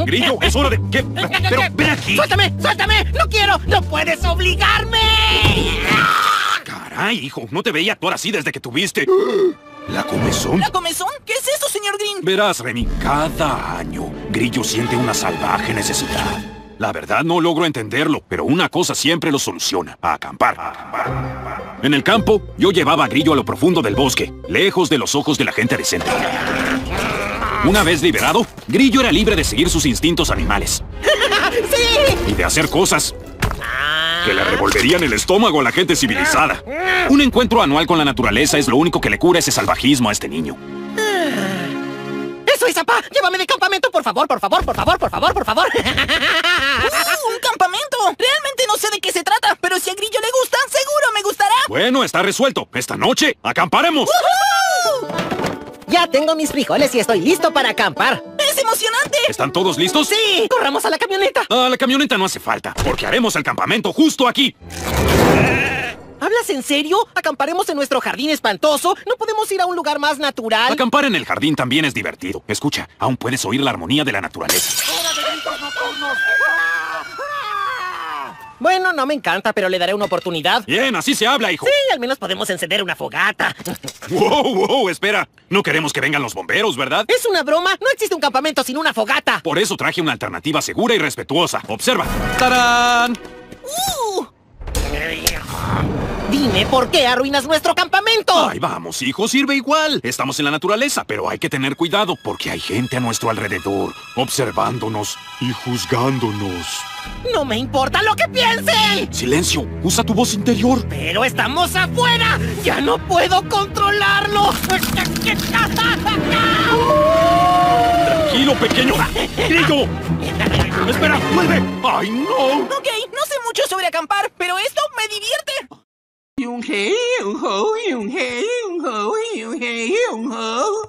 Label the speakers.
Speaker 1: Grillo, es hora de... ¿Qué? Pero ven aquí.
Speaker 2: ¡Suéltame! ¡Suéltame! ¡No quiero! ¡No puedes obligarme!
Speaker 1: Caray, hijo, no te veía actuar así desde que tuviste... ¿La comezón?
Speaker 3: ¿La comezón? ¿Qué es eso, señor Green?
Speaker 1: Verás, Remy, cada año Grillo siente una salvaje necesidad. La verdad no logro entenderlo, pero una cosa siempre lo soluciona. Acampar. En el campo, yo llevaba a Grillo a lo profundo del bosque, lejos de los ojos de la gente decente. Una vez liberado, Grillo era libre de seguir sus instintos animales.
Speaker 2: ¡Sí!
Speaker 1: Y de hacer cosas que le revolverían el estómago a la gente civilizada. Un encuentro anual con la naturaleza es lo único que le cura ese salvajismo a este niño.
Speaker 2: ¡Eso es, papá! ¡Llévame de campamento, por favor, por favor, por favor, por favor, por favor!
Speaker 3: ¡Un campamento! Realmente no sé de qué se trata, pero si a Grillo le gusta, seguro me gustará.
Speaker 1: Bueno, está resuelto. Esta noche, acamparemos.
Speaker 2: Ya tengo mis frijoles y estoy listo para acampar.
Speaker 3: ¡Es emocionante!
Speaker 1: ¿Están todos listos?
Speaker 2: ¡Sí! ¡Corramos a la camioneta!
Speaker 1: A la camioneta no hace falta, porque haremos el campamento justo aquí.
Speaker 2: ¿Hablas en serio? ¿Acamparemos en nuestro jardín espantoso? ¿No podemos ir a un lugar más natural?
Speaker 1: Acampar en el jardín también es divertido. Escucha, aún puedes oír la armonía de la naturaleza.
Speaker 2: Bueno, no me encanta, pero le daré una oportunidad.
Speaker 1: Bien, así se habla, hijo.
Speaker 2: Sí, al menos podemos encender una fogata.
Speaker 1: Wow, espera. No queremos que vengan los bomberos, ¿verdad?
Speaker 2: ¿Es una broma? No existe un campamento sin una fogata.
Speaker 1: Por eso traje una alternativa segura y respetuosa. Observa. ¡Tarán!
Speaker 2: Dime, ¿por qué arruinas nuestro campamento?
Speaker 1: Ay, vamos, hijo, sirve igual. Estamos en la naturaleza, pero hay que tener cuidado, porque hay gente a nuestro alrededor, observándonos y juzgándonos.
Speaker 2: No me importa lo que piensen.
Speaker 1: Silencio, usa tu voz interior.
Speaker 2: Pero estamos afuera. Ya no puedo controlarlo.
Speaker 1: Tranquilo, pequeño. ¡Grillo! ¡Espera, vuelve! ¡Ay, no!
Speaker 3: Ok, no sé mucho sobre acampar, pero esto me divierte.
Speaker 4: Yung hey, yung ho, yung hey, yung ho, yung hey, yung ho.